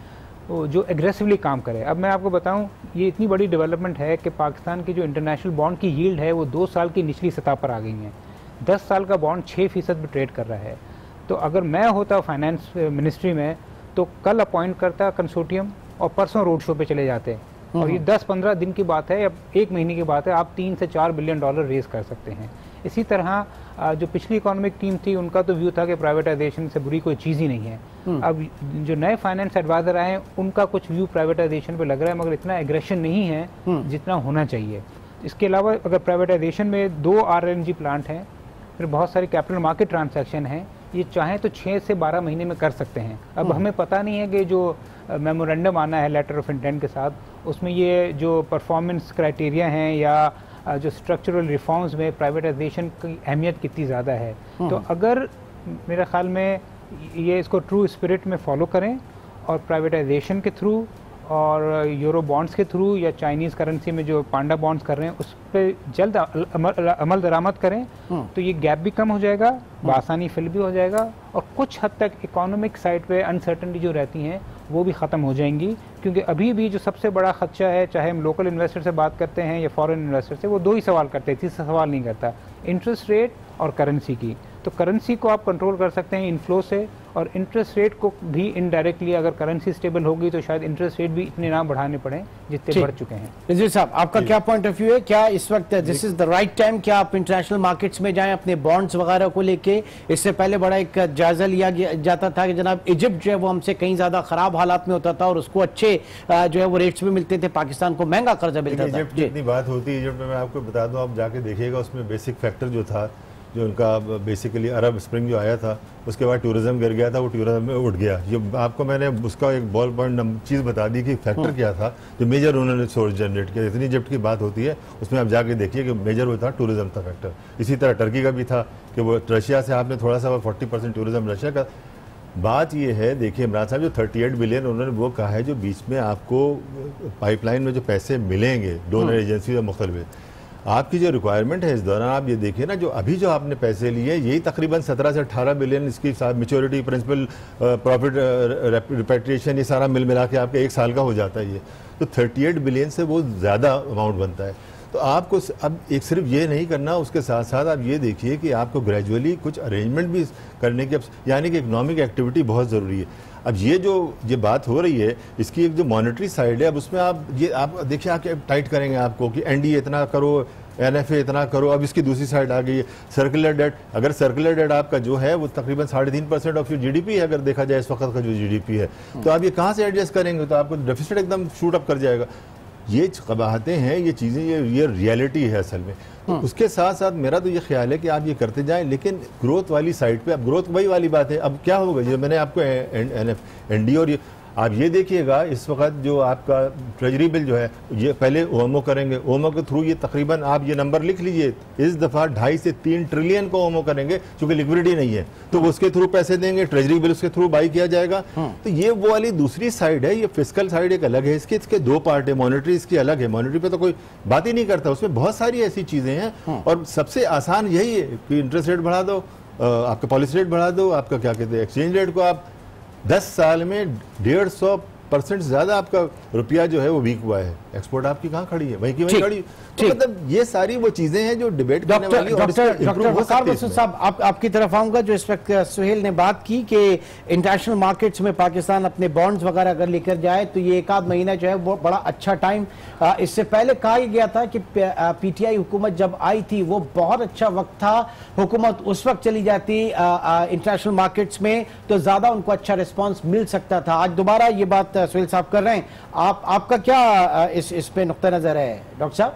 जो एग्रेसिवली काम करे। अब मैं आपको बताऊं, ये इतनी बड़ी डेवलपमेंट है कि पाकिस्तान की जो इंटरनेशनल बॉन्ड की यील्ड है वो 2 साल की निचली सतह पर आ गई है। 10 साल का बॉन्ड 6% पे ट्रेड कर रहा है। तो अगर मैं होता फाइनेंस मिनिस्ट्री में तो कल अपॉइंट करता कंसोर्टियम और परसों रोड शो पे चले जाते। और ये 10-15 दिन की बात है या 1 महीने की बात है, आप 3 से 4 बिलियन डॉलर रेज कर सकते हैं। इसी तरह जो पिछली इकोनॉमिक टीम थी उनका तो व्यू था कि प्राइवेटाइजेशन से बुरी कोई चीज़ ही नहीं है। अब जो नए फाइनेंस एडवाइजर आए हैं उनका कुछ व्यू प्राइवेटाइजेशन पे लग रहा है, मगर इतना एग्रेशन नहीं है जितना होना चाहिए। इसके अलावा अगर प्राइवेटाइजेशन में 2 RLNG प्लांट हैं, फिर बहुत सारी कैपिटल मार्केट ट्रांजैक्शन हैं, ये चाहें तो 6 से 12 महीने में कर सकते हैं। अब हमें पता नहीं है कि जो मेमोरेंडम आना है लेटर ऑफ इंटेंट के साथ, उसमें ये जो परफॉर्मेंस क्राइटेरिया हैं या जो स्ट्रक्चरल रिफॉर्म्स में प्राइवेटाइजेशन की अहमियत कितनी ज़्यादा है। तो अगर मेरे ख्याल में ये इसको ट्रू स्पिरिट में फॉलो करें और प्राइवेटाइजेशन के थ्रू और यूरो बॉन्ड्स के थ्रू या चाइनीज़ करेंसी में जो पांडा बॉन्ड्स कर रहे हैं उस पर जल्द अमल दरामद करें तो ये गैप भी कम हो जाएगा, बआसानी फिल भी हो जाएगा और कुछ हद तक इकोनॉमिक साइड पे अनसर्टनिटी जो रहती हैं वो भी ख़त्म हो जाएंगी। क्योंकि अभी भी जो सबसे बड़ा खदशा है, चाहे हम लोकल इन्वेस्टर से बात करते हैं या फॉरेन इन्वेस्टर से, वो 2 ही सवाल करते हैं, तीसरा सवाल नहीं करता, इंटरेस्ट रेट और करेंसी की। तो करेंसी को आप कंट्रोल कर सकते हैं इनफ्लो से, और इंटरेस्ट रेट को भी इनडायरेक्टली अगर करेंसी स्टेबल होगी तो शायद इंटरेस्ट रेट भी इतने ना बढ़ाने पड़े जितने बढ़ चुके हैं। रंजीत साहब, आपका क्या पॉइंट ऑफ व्यू है? क्या इस वक्त this is the right time क्या आप इंटरनेशनल मार्केट्स में जाएं अपने बॉन्ड्स वगैरह को लेके? इससे पहले बड़ा एक जायजा लिया जाता था कि जनाब इजिप्ट जो है वो हमसे कहीं ज्यादा खराब हालात में होता था और उसको अच्छे जो है वो रेट्स भी मिलते थे, पाकिस्तान को महंगा कर्जा मिलता था। इजिप्ट की इतनी बात होती है, इजिप्ट में मैं आपको बता दूं, आप जाके देखिएगा उसमें बेसिक फैक्टर जो था, जो उनका बेसिकली अरब स्प्रिंग जो आया था उसके बाद टूरिज्म गिर गया था, वो टूरिज्म में उठ गया। ये आपको मैंने उसका एक बॉल पॉइंट चीज़ बता दी कि फैक्टर क्या था जो मेजर उन्होंने सोर्स जनरेट किया। इतनी इजिप्ट की बात होती है उसमें आप जाके देखिए कि मेजर वो था टूरिज्म था फैक्टर। इसी तरह टर्की का भी था कि वो रशिया से आपने थोड़ा सा 40% टूरिज्म रशिया का। बात ये है, देखिए इमरान साहब, जो 38 बिलियन उन्होंने वो कहा है जो बीच में आपको पाइपलाइन में जो पैसे मिलेंगे डोनर एजेंसी और मुख्तलिफ, आपकी जो रिक्वायरमेंट है इस दौरान आप ये देखिए ना, जो अभी जो आपने पैसे लिए यही तकरीबन 17 से 18 बिलियन इसकी मेच्योरिटी, प्रिंसिपल, प्रॉफिट, रिपेट्रिएशन, ये सारा मिल मिला के आपके 1 साल का हो जाता है। ये तो 38 बिलियन से वो ज़्यादा अमाउंट बनता है। तो आपको अब एक सिर्फ ये नहीं करना, उसके साथ साथ आप ये देखिए कि आपको ग्रेजुअली कुछ अरेंजमेंट भी करने की, यानी कि इकोनॉमिक एक्टिविटी बहुत ज़रूरी है। अब ये बात हो रही है, इसकी एक जो मॉनेटरी साइड है, अब उसमें आप देखिए आप टाइट करेंगे आपको कि एनडीए इतना करो, एनएफए इतना करो। अब इसकी दूसरी साइड आ गई है सर्कुलर डेट। अगर सर्कुलर डेट आपका जो है वो तकरीबन 3.5% ऑफ योर जीडीपी है, अगर देखा जाए इस वक्त का जो जीडीपी है, तो आप ये कहाँ से एडजस्ट करेंगे? तो आपको डेफिसिट एकदम शूट अप कर जाएगा। ये कबाहतें हैं, ये चीज़ें, ये रियलिटी है असल में। तो उसके साथ साथ मेरा तो ये ख्याल है कि आप ये करते जाएं, लेकिन ग्रोथ वाली साइड पे, अब ग्रोथ वही वाली बात है। अब क्या होगा, जो मैंने आपको एनडी और आप ये देखिएगा इस वक्त जो आपका ट्रेजरी बिल जो है, ये पहले ओमो करेंगे, ओमो के थ्रू ये तकरीबन आप ये नंबर लिख लीजिए, इस दफ़ा 2.5 से 3 ट्रिलियन को ओमो करेंगे, क्योंकि लिक्विडिटी नहीं है तो उसके थ्रू पैसे देंगे, ट्रेजरी बिल उसके थ्रू बाई किया जाएगा। तो ये वो वाली दूसरी साइड है। ये फिस्कल साइड एक अलग है, इसके 2 पार्ट है, मॉनेटरी इसकी अलग है। मॉनेटरी पे तो कोई बात ही नहीं करता, उसमें बहुत सारी ऐसी चीज़ें हैं और सबसे आसान यही है कि इंटरेस्ट रेट बढ़ा दो, आपका पॉलिसी रेट बढ़ा दो, आपका क्या कहते हैं एक्सचेंज रेट को आप 10 साल में 150% ज़्यादा आपका रुपया जो है वो वीक हुआ है। एक्सपोर्ट आपकी कहाँ खड़ी है, वहीं की वहीं खड़ी। तो मतलब ये सारी वो चीजें हैं जो डिबेट करने वाली और डॉक्टर वकार बसर साहब आपकी तरफ आऊंगा। जो इस वक्त सुहेल ने बात की कि इंटरनेशनल मार्केट्स में पाकिस्तान अपने बॉन्ड्स वगैरह अगर लेकर जाए तो ये 1-आध महीना जो है वो बड़ा अच्छा टाइम। इससे पहले कहा गया था कि पीटीआई हुकूमत जब आई थी वो बहुत अच्छा वक्त था, हुकूमत उस वक्त चली जाती इंटरनेशनल मार्केट्स में तो ज्यादा उनको अच्छा रिस्पॉन्स मिल सकता था। आज दोबारा ये बात सुहेल साहब कर रहे हैं, आपका क्या इस पे नुक्ता नजर है डॉक्टर साहब?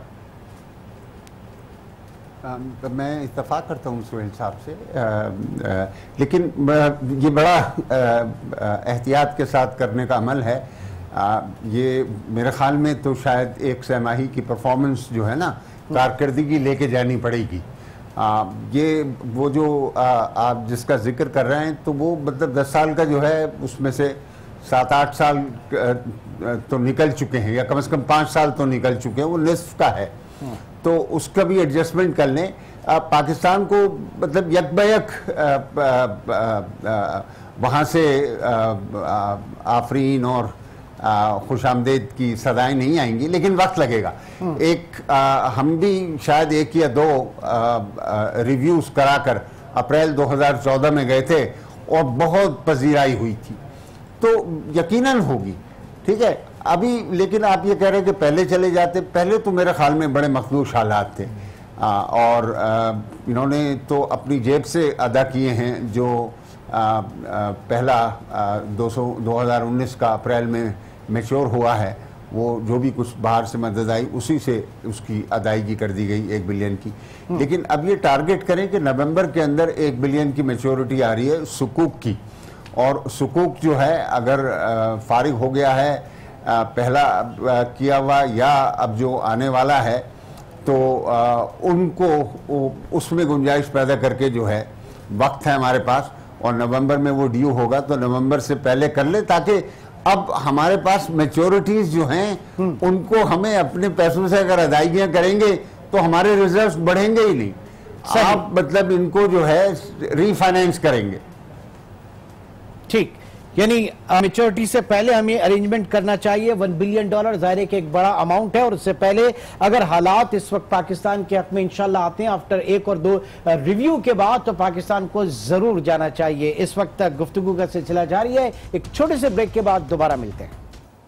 मैं इत्तेफाक करता हूँ सुहेल साहब से, लेकिन ये बड़ा एहतियात के साथ करने का अमल है। ये मेरे ख्याल में तो शायद 1 सहमाही की परफॉर्मेंस जो है ना, कारकर्दगी लेके जानी पड़ेगी। ये वो जो आप जिसका जिक्र कर रहे हैं तो वो मतलब 10 साल का जो है उसमें से 7-8 साल तो निकल चुके हैं, या कम से कम 5 साल तो निकल चुके हैं, वो निस्फ का है। तो उसका भी एडजस्टमेंट कर लें। पाकिस्तान को मतलब यकबयक वहाँ से आफरीन और खुशामदीद की सदाएं नहीं आएंगी, लेकिन वक्त लगेगा। हम भी शायद 1 या 2 रिव्यूज कराकर अप्रैल 2014 में गए थे और बहुत पजीराई हुई थी, तो यकीनन होगी, ठीक है। अभी लेकिन आप ये कह रहे हैं कि पहले चले जाते, पहले तो मेरे ख्याल में बड़े मखदूश हालात थे, और इन्होंने तो अपनी जेब से अदा किए हैं। जो पहला 2019 का अप्रैल में मैच्योर हुआ है, वो जो भी कुछ बाहर से मदद आई उसी से उसकी अदायगी कर दी गई 1 बिलियन की। लेकिन अब ये टारगेट करें कि नवंबर के अंदर 1 बिलियन की मैच्योरिटी आ रही है सुकूक की, और सुकूक जो है अगर फारिग हो गया है पहला किया हुआ या अब जो आने वाला है, तो उनको उसमें गुंजाइश पैदा करके जो है वक्त है हमारे पास, और नवंबर में वो ड्यू होगा तो नवंबर से पहले कर ले, ताकि अब हमारे पास मैच्योरिटीज जो हैं उनको हमें अपने पैसों से अगर अदायगियां करेंगे तो हमारे रिजर्व्स बढ़ेंगे ही नहीं, आप मतलब इनको जो है रीफाइनेंस करेंगे। ठीक, यानी मैच्योरिटी से पहले हमें अरेंजमेंट करना चाहिए। $1 बिलियन ज़ाहिर है कि एक बड़ा अमाउंट है, और उससे पहले अगर हालात इस वक्त पाकिस्तान के हक में इंशाल्लाह आते हैं आफ्टर 1 और 2 रिव्यू के बाद, तो पाकिस्तान को जरूर जाना चाहिए। इस वक्त तक गुफ्तगू का सिलसिला जारी है, एक छोटे से ब्रेक के बाद दोबारा मिलते हैं।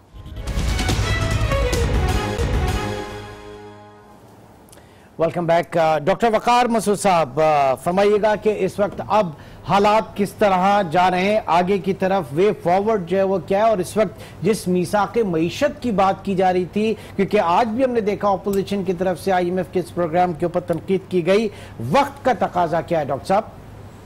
Welcome back. Doctor Waqar Masood साहब, फरमाइएगा कि इस वक्त अब हालात किस तरह जा रहे हैं आगे की तरफ, वे फॉरवर्ड जो है वो क्या है, और इस वक्त जिस मीसाक मईशत की बात की जा रही थी, क्योंकि आज भी हमने देखा अपोजिशन की तरफ से IMF के इस प्रोग्राम के ऊपर तनकीद की गई, वक्त का तकाजा क्या है डॉक्टर साहब?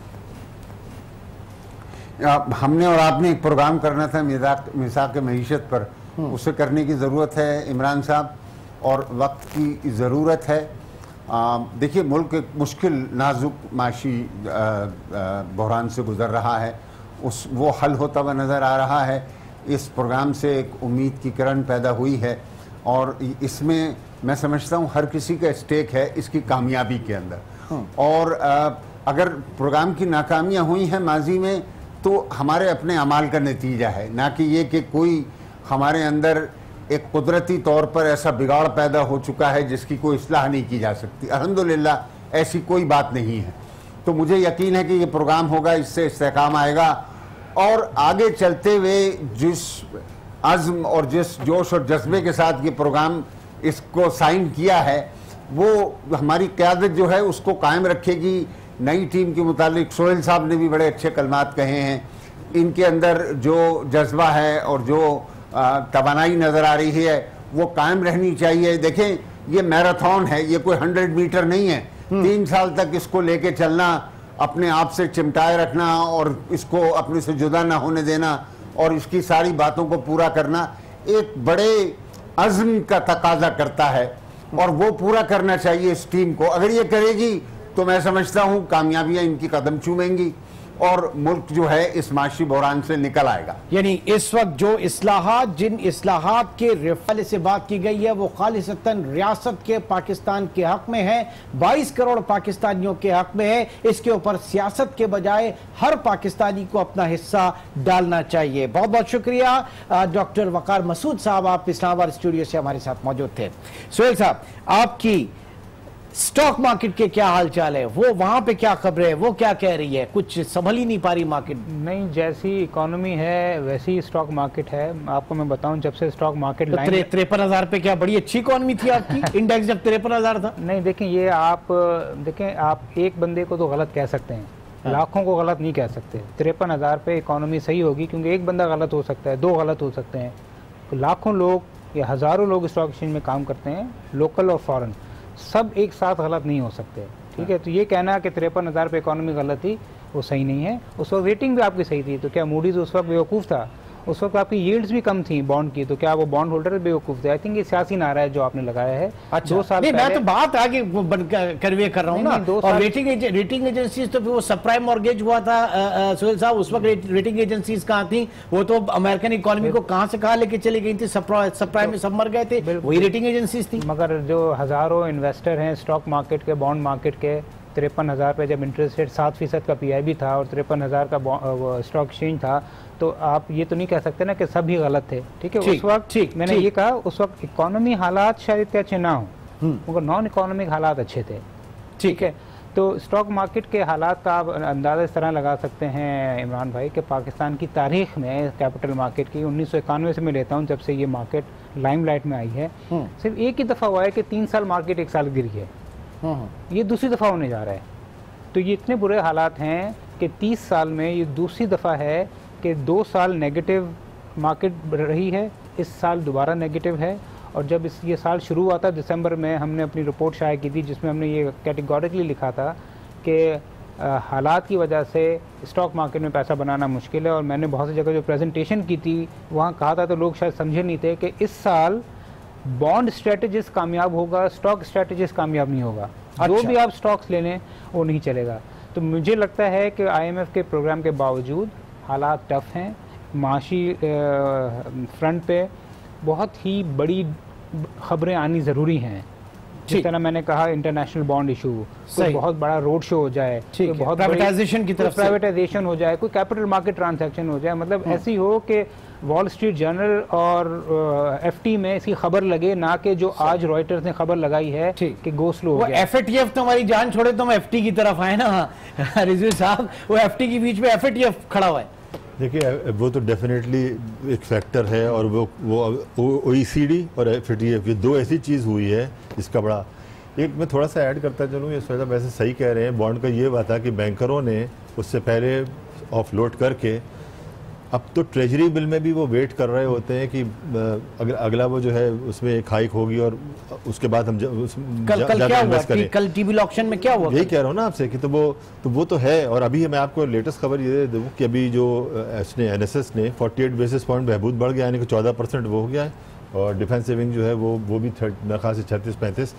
हमने और आपने एक प्रोग्राम करना था मीसाक मईशत पर, उसे करने की ज़रूरत है इमरान साहब, और वक्त की ज़रूरत है। देखिए, मुल्क एक मुश्किल नाजुक माशी बहरान से गुजर रहा है, वो हल होता हुआ नज़र आ रहा है। इस प्रोग्राम से एक उम्मीद की किरण पैदा हुई है, और इसमें मैं समझता हूँ हर किसी का स्टेक है इसकी कामयाबी के अंदर। और अगर प्रोग्राम की नाकामियाँ हुई हैं माजी में, तो हमारे अपने अमाल का नतीजा है, ना कि ये कि कोई हमारे अंदर एक कुदरती तौर पर ऐसा बिगाड़ पैदा हो चुका है जिसकी कोई इस्लाह नहीं की जा सकती। अल्हम्दुलिल्लाह ऐसी कोई बात नहीं है। तो मुझे यकीन है कि ये प्रोग्राम होगा, इससे इस्तेहकाम आएगा, और आगे चलते हुए जिस अज़्म और जिस जोश और जज्बे के साथ ये प्रोग्राम इसको साइन किया है, वो हमारी क़यादत जो है उसको कायम रखेगी। नई टीम के मुतालिक सोहेल साहब ने भी बड़े अच्छे कलमात कहे हैं। इनके अंदर जो जज्बा है और जो तवानाई नज़र आ रही है वो कायम रहनी चाहिए। देखें, ये मैराथन है, ये कोई 100 मीटर नहीं है। 3 साल तक इसको लेके चलना, अपने आप से चिमटाए रखना और इसको अपने से जुदा ना होने देना और इसकी सारी बातों को पूरा करना एक बड़े अज़्म का तकाजा करता है, और वो पूरा करना चाहिए इस टीम को। अगर ये करेगी तो मैं समझता हूँ कामयाबियाँ इनकी कदम चूमेंगी और मुल्क जो है इस माशी बहरान से निकल आएगा। यानी इस वक्त जो इस्लाहात, जिन इस्लाहात के रिफाले से बात की गई है, वो खालिसतन रियासत के पाकिस्तान के हक में है, 22 करोड़ पाकिस्तानियों के हक में है। इसके ऊपर सियासत के बजाय हर पाकिस्तानी को अपना हिस्सा डालना चाहिए। बहुत बहुत शुक्रिया डॉक्टर वकार मसूद साहब, आप इस्लामाबाद स्टूडियो से हमारे साथ मौजूद थे। सोहेल साहब, आपकी स्टॉक मार्केट के क्या हालचाल है, वो वहां पे क्या खबरें है, वो क्या कह रही है? कुछ संभल ही नहीं पा रही मार्केट। नहीं, जैसी इकोनॉमी है वैसी स्टॉक मार्केट है। आपको मैं बताऊं, जब से स्टॉक मार्केट तो 53,000 पे क्या बड़ी अच्छी इकोनॉमी थी आपकी? इंडेक्स जब 53,000 था। नहीं, देखें, ये आप देखें, आप एक बंदे को तो गलत कह सकते हैं, लाखों को गलत नहीं कह सकते। 53,000 पे इकोनॉमी सही होगी, क्योंकि एक बंदा गलत हो सकता है, 2 गलत हो सकते हैं, तो लाखों लोग या हज़ारों लोग स्टॉक एक्सचेंज में काम करते हैं, लोकल और फॉरेन, सब एक साथ गलत नहीं हो सकते। ठीक है, तो ये कहना कि 53,000 पे इकोनॉमी गलत थी, वो सही नहीं है। उस वक्त रेटिंग भी आपकी सही थी, तो क्या मूडीज़ उस वक्त बेवकूफ़ था? उस वक्त आपकी यील्ड्स भी कम थी बॉन्ड की, तो क्या वो बॉन्ड होल्डर बेवकूफ़ थे? आई थिंक ये सियासी नारा है जो आपने लगाया है। अच्छा, 2 साल मैं तो बात आगे करवे कर रहा हूँ ना। और रेटिंग एजेंसीज, तो वो सबप्राइम मॉर्गेज हुआ था सोहेल साहब, उस वक्त रेटिंग एजेंसीज कहाँ थी? वो तो अमेरिकन इकोनॉमी को कहाँ से कहाँ लेके चली गई थी, सबप्राइम में सब मर गए थे, वही रेटिंग एजेंसीज थी। मगर जो हज़ारों इन्वेस्टर हैं स्टॉक मार्केट के, बॉन्ड मार्केट के, 53,000 पे जब इंटरेस्ट रेट 7% का PIB था और 53,000 का स्टॉक एक्सचेंज था, तो आप ये तो नहीं कह सकते ना कि सब ही गलत थे। ठीक है, उस वक्त मैंने ये कहा उस वक्त इकोनॉमी हालात शायद इतने अच्छे ना हो, मगर नॉन इकोनॉमिक हालात अच्छे थे। ठीक है, तो स्टॉक मार्केट के हालात का आप अंदाज़ा इस तरह लगा सकते हैं इमरान भाई कि पाकिस्तान की तारीख में कैपिटल मार्केट की 1991 से मैं लेता हूँ, जब से ये मार्केट लाइमलाइट में आई है, सिर्फ एक ही दफ़ा हुआ है कि 3 साल मार्केट एक साल गिरी है। ये दूसरी दफ़ा होने जा रहा है। तो ये इतने बुरे हालात हैं कि 30 साल में ये दूसरी दफ़ा है कि 2 साल नेगेटिव मार्केट रही है, इस साल दोबारा नेगेटिव है। और जब ये साल शुरू हुआ था दिसंबर में, हमने अपनी रिपोर्ट शाया की थी जिसमें हमने ये कैटेगोरिकली लिखा था कि हालात की वजह से स्टॉक मार्केट में पैसा बनाना मुश्किल है। और मैंने बहुत सी जगह जो प्रेजेंटेशन की थी वहाँ कहा था, तो लोग शायद समझे नहीं थे कि इस साल बॉन्ड स्ट्रेटजिस्ट कामयाब होगा, स्टॉक स्ट्रेटजिस्ट कामयाब नहीं होगा। जो भी आप स्टॉक्स ले लें वो नहीं चलेगा। तो मुझे लगता है कि IMF के प्रोग्राम के बावजूद हालात टफ हैं। माशी फ्रंट पे बहुत ही बड़ी खबरें आनी ज़रूरी हैं। जिस तरह मैंने कहा इंटरनेशनल बॉन्ड इशू, कोई बहुत बड़ा रोड शो हो जाए, कोई बहुत प्राइवेटाइजेशन की तरफ प्राइवेटाइजेशन हो जाए, कोई कैपिटल मार्केट ट्रांजैक्शन हो जाए, मतलब ऐसी हो कि वॉल स्ट्रीट जर्नल और FT में इसकी खबर लगे, ना कि जो आज रॉयटर्स ने खबर लगाई है कि गो स्लो हो गया। FATF तो हमारी जान छोड़े तो हम FT की तरफ आए ना रिजवी साहब, वो FT के बीच में FATF खड़ा हुआ है। देखिए वो तो डेफिनेटली एक फैक्टर है, और वो OECD और FATF, ये दो ऐसी चीज़ हुई है इसका बड़ा। एक मैं थोड़ा सा ऐड करता चलूँ, ये सोचा वैसे सही कह रहे हैं, बॉन्ड का ये बात था कि बैंकरों ने उससे पहले ऑफलोड करके अब तो ट्रेजरी बिल में भी वो वेट कर रहे होते हैं कि अगला वो जो है उसमें एक हाइक होगी और उसके बाद हम कल क्या हुआ? कल T-bill ऑक्शन में क्या हुआ? यही कह रहा हूँ ना आपसे कि तो वो तो है। और अभी मैं आपको लेटेस्ट खबर ये दे दूँ कि अभी जो NSS ने 48 बेसिस पॉइंट बहबूद बढ़ गया, यानी कि 14% वो हो गया है। और डिफेंस सेविंग जो है वो भी मेरे ख्याल से 36-35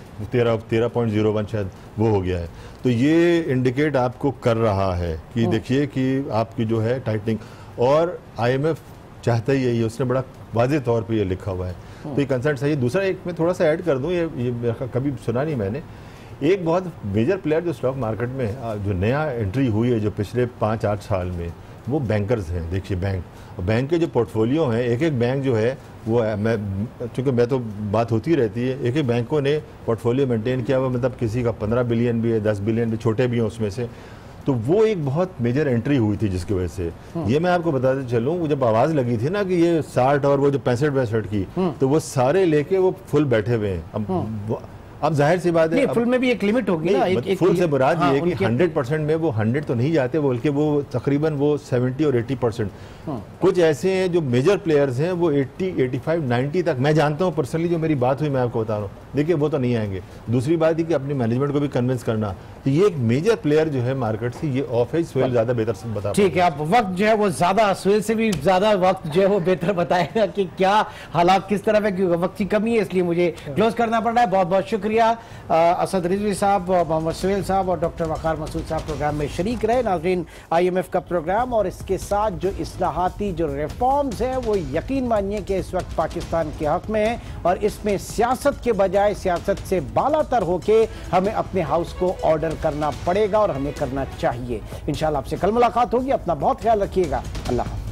13.01 शायद वो हो गया है। तो ये इंडिकेट आपको कर रहा है कि देखिए कि आपकी जो है टाइटनिंग, और IMF चाहता ही यही है, उसने बड़ा वाज़ेह तौर पे ये लिखा हुआ है। तो ये कंसर्न सही है। दूसरा एक मैं थोड़ा सा ऐड कर दूं, ये कभी सुना नहीं मैंने, एक बहुत मेजर प्लेयर जो स्टॉक मार्केट में जो नया एंट्री हुई है जो पिछले 5-8 साल में, वो बैंकर्स हैं। देखिए बैंक के जो पोर्टफोलियो हैं, एक एक बैंक जो है वो चूँकि मैं तो बात होती रहती है, एक एक बैंकों ने पोर्टफोलियो मेंटेन किया हुआ, मतलब किसी का 15 बिलियन भी है, 10 बिलियन भी, छोटे भी हैं उसमें से। तो वो एक बहुत मेजर एंट्री हुई थी जिसकी वजह से ये मैं आपको बताते चलूँ, जब आवाज़ लगी थी ना कि ये 60 और वो जो 65 की, तो वो सारे लेके वो फुल बैठे हुए हैं। अब जाहिर सी बात है, फुल में भी एक लिमिट होगी ना, एक फुल से मुराद ये है कि 100% में वो 100 तो नहीं जाते, बल्कि वो तकरीबन वो 70 और 80%। कुछ ऐसे हैं जो मेजर प्लेयर्स हैं वो 80, 85, 90 तक, मैं जानता हूँ पर्सनली, जो मेरी बात हुई मैं आपको बता रहा हूँ, देखिए वो तो नहीं आएंगे। दूसरी बात है कि अपनी मैनेजमेंट को भी कन्विंस करना कि ये एक मेजर प्लेयर जो है मार्केट से, ये ऑफ है, सुहेल ज्यादा बेहतर से बता। ठीक है, आप वक्त जो है वो ज्यादा, सुहेल से भी ज्यादा वक्त जो है वो बेहतर बताएगा कि क्या हालात किस तरह है, क्योंकि वक्त की कमी है, इसलिए मुझे क्लोज करना पड़ रहा है। बहुत बहुत शुक्रिया असद रिजवी साहब, मोहम्मद सुहेल साहब और डॉक्टर वकार मसूद साहब प्रोग्राम में शरीक रहे। नाज़रीन, IMF का प्रोग्राम और इसके साथ जो इस्लाहाती जो रिफॉर्म्स हैं वो यकीन मानिए कि इस वक्त पाकिस्तान के हक में है, और इसमें सियासत के बजाय सियासत से बालातर होके हमें अपने हाउस को ऑर्डर करना पड़ेगा और हमें करना चाहिए। इंशाल्लाह आपसे कल मुलाकात होगी। अपना बहुत ख्याल रखिएगा। अल्लाह।